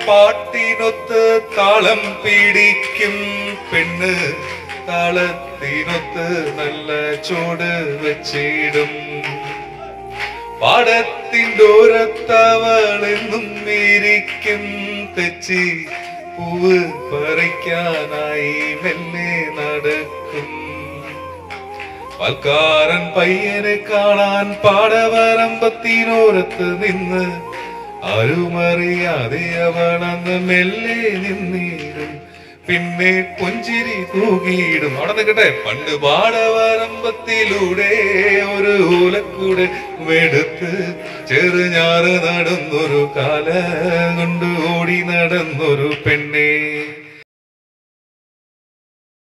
പാട്ടിനൊത്ത് താളം പിടിക്കും പെണ്ണ് താളത്തിനൊത്ത് നല്ല ചോട് വെച്ചിടും പാടത്തിൻ്റോരത്തവളെന്നും ഇരിക്കും തെച്ചി പൂവ് പറിക്കാനായി മെല്ലെ നടക്കും പാൽക്കാരൻ പയ്യനെ കാണാൻ പാടവരമ്പത്തിനോരത്ത് നിന്ന് ആരുമറിയാതെ അവളന്ന് മെല്ലെ നിന്നിടും പിന്നെ പുഞ്ചിരി തൂകിയിടും അവിടെ നിൽക്കട്ടെ പണ്ട് പാടവരമ്പത്തിലൂടെ ഒരു ഓലക്കൂടെ വെടുത്ത് ചെറുഞാറ് നടന്നൊരു കാല കൊണ്ട് ഓടി നടന്നൊരു പെണ്ണേ